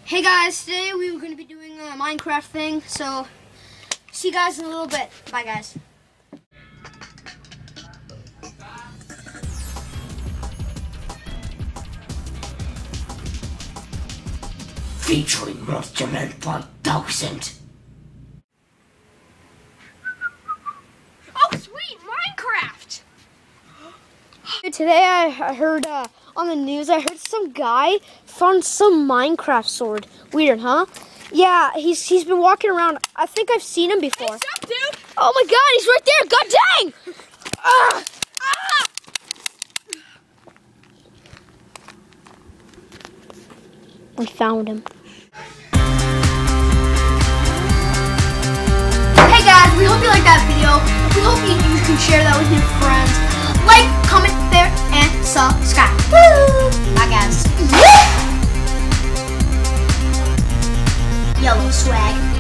Hey guys, today we were going to be doing a Minecraft thing, so see you guys in a little bit. Bye guys. Featuring Monster Man 5000. Oh sweet, Minecraft! Today I heard on the news, I heard some guy found some Minecraft sword. Weird, huh? Yeah, he's been walking around. I think I've seen him before. Hey, stop, dude! Oh my god, he's right there! God dang! Ah! Ah! We found him. Hey guys, we hope you liked that video. We hope you can share that with your friends. Like, comment there, and subscribe. Woo! Bye guys. Yellow swag.